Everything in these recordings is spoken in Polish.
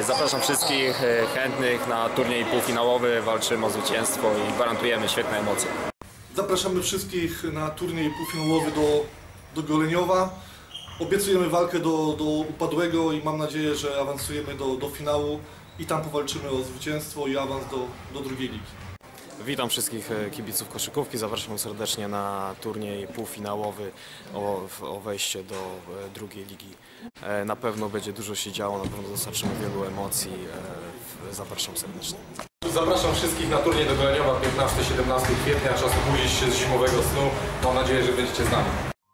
Zapraszam wszystkich chętnych na turniej półfinałowy. Walczymy o zwycięstwo i gwarantujemy świetne emocje. Zapraszamy wszystkich na turniej półfinałowy do Goleniowa. Obiecujemy walkę do upadłego i mam nadzieję, że awansujemy do finału i tam powalczymy o zwycięstwo i awans do drugiej ligi. Witam wszystkich kibiców koszykówki, zapraszam serdecznie na turniej półfinałowy o wejście do drugiej ligi. Na pewno będzie dużo się działo, na pewno dostarczymy wielu emocji, zapraszam serdecznie. Zapraszam wszystkich na turniej do Goleniowa 15-17 kwietnia, czas obudzić się z zimowego snu, mam nadzieję, że będziecie z nami.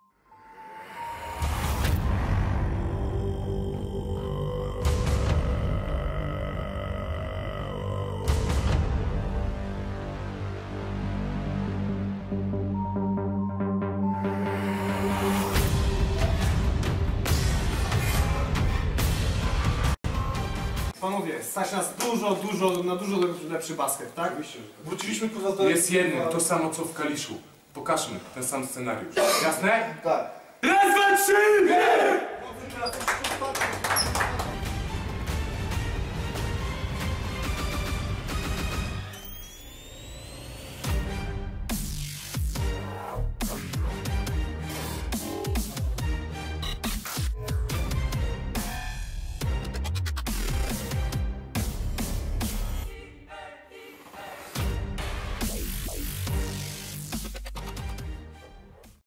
Panowie, stać nas na dużo lepszy basket, tak? Wróciliśmy kurwa do... Jest jedno, to samo co w Kaliszu. Pokażmy ten sam scenariusz. Jasne? Tak. Raz, dwa, trzy! Nie!